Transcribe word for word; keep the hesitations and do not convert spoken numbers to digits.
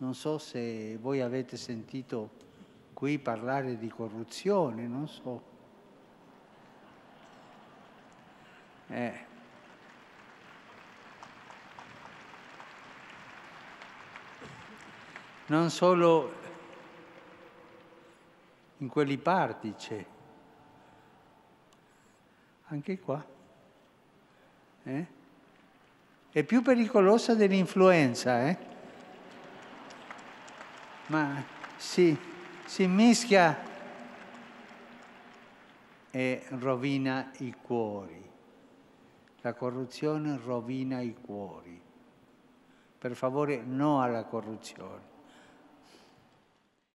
Non so se voi avete sentito qui parlare di corruzione, non so. Eh. Non solo in quelli parti c'è, anche qua. Eh? È più pericolosa dell'influenza, eh? Ma si, si mischia e rovina i cuori. La corruzione rovina i cuori. Per favore, no alla corruzione.